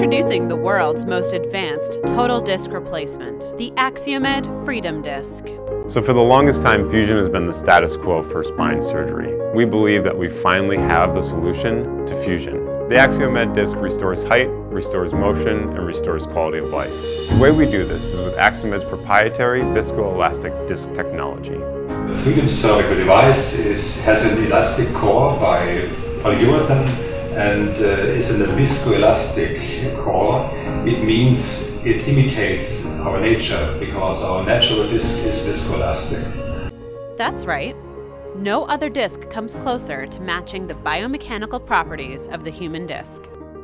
Introducing the world's most advanced total disc replacement, the AxioMed Freedom Disc. So for the longest time, fusion has been the status quo for spine surgery. We believe that we finally have the solution to fusion. The AxioMed disc restores height, restores motion, and restores quality of life. The way we do this is with AxioMed's proprietary viscoelastic disc technology. The Freedom cervical device has an elastic core by polyurethane and is in a viscoelastic core. It means it imitates our nature because our natural disc is viscoelastic. That's right. No other disc comes closer to matching the biomechanical properties of the human disc.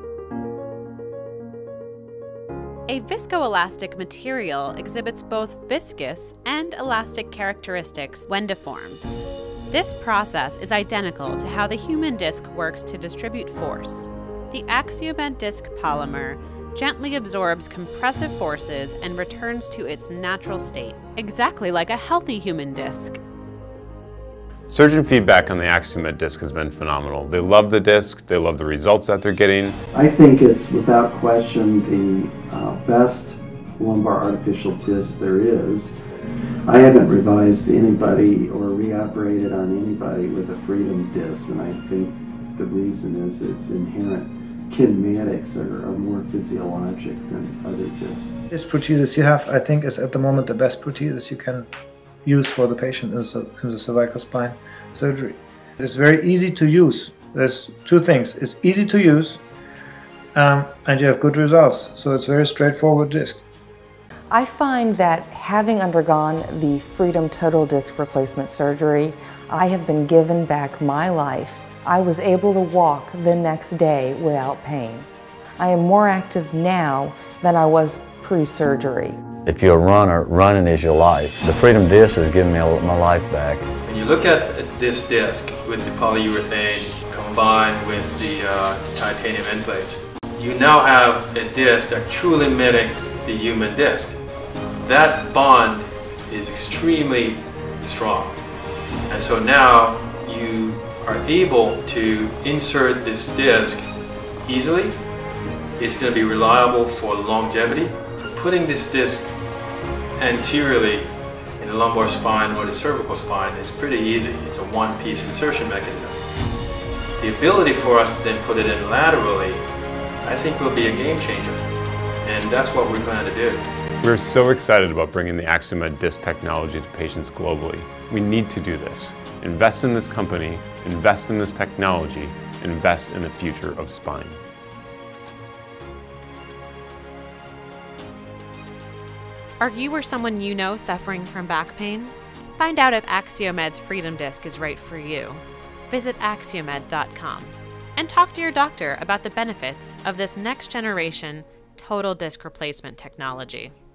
A viscoelastic material exhibits both viscous and elastic characteristics when deformed. This process is identical to how the human disc works to distribute force. The AxioMed disc polymer gently absorbs compressive forces and returns to its natural state, exactly like a healthy human disc. Surgeon feedback on the AxioMed disc has been phenomenal. They love the disc, they love the results that they're getting. I think it's without question the best lumbar artificial disc there is. I haven't revised anybody or reoperated on anybody with a Freedom disc, and I think the reason is its inherent kinematics are more physiologic than other discs. This prosthesis you have, I think, is at the moment the best prosthesis you can use for the patient in the cervical spine surgery. It's very easy to use. There's two things. It's easy to use and you have good results. So it's a very straightforward disc. I find that having undergone the Freedom Total Disc Replacement surgery, I have been given back my life. I was able to walk the next day without pain. I am more active now than I was pre-surgery. If you're a runner, running is your life. The Freedom Disc has given me my life back. When you look at this disc with the polyurethane combined with the titanium end plates, you now have a disc that truly mimics the human disc. That bond is extremely strong. And so now you are able to insert this disc easily. It's going to be reliable for longevity. Putting this disc anteriorly in the lumbar spine or the cervical spine is pretty easy. It's a one-piece insertion mechanism. The ability for us to then put it in laterally, I think, will be a game changer. And that's what we plan to do. We're so excited about bringing the AxioMed disc technology to patients globally. We need to do this. Invest in this company, invest in this technology, invest in the future of spine. Are you or someone you know suffering from back pain? Find out if AxioMed's Freedom Disc is right for you. Visit AxioMed.com and talk to your doctor about the benefits of this next generation total disc replacement technology.